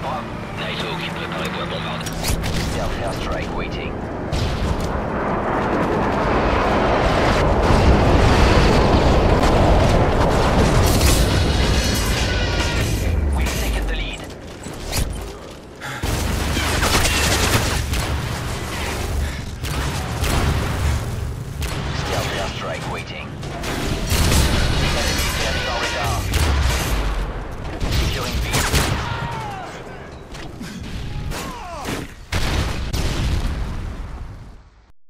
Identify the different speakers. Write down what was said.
Speaker 1: NATO qui préparait pour la bombarde. Stealth airstrike waiting.